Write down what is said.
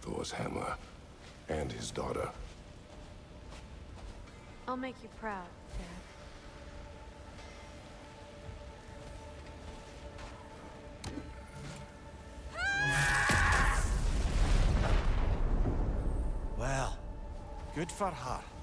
Thor's hammer and his daughter. I'll make you proud, Dad. Well, good for her.